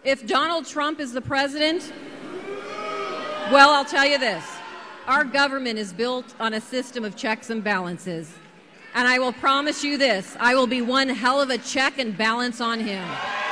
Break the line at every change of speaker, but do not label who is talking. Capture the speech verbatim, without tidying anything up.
If Donald Trump is the president, well, I'll tell you this. Our government is built on a system of checks and balances. And I will promise you this, I will be one hell of a check and balance on him.